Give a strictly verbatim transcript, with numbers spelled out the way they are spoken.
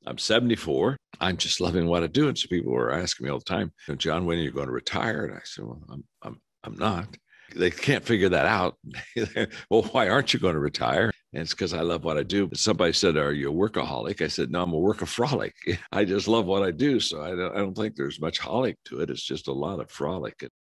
I'm seventy-four. I'm just loving what I do. And so people were asking me all the time, John, when are you going to retire? And I said, well, I'm, I'm, I'm not. They can't figure that out. Well, why aren't you going to retire? And it's because I love what I do. Somebody said, are you a workaholic? I said, no, I'm a workaholic. I just love what I do. So I don't, I don't think there's much holic to it. It's just a lot of frolic.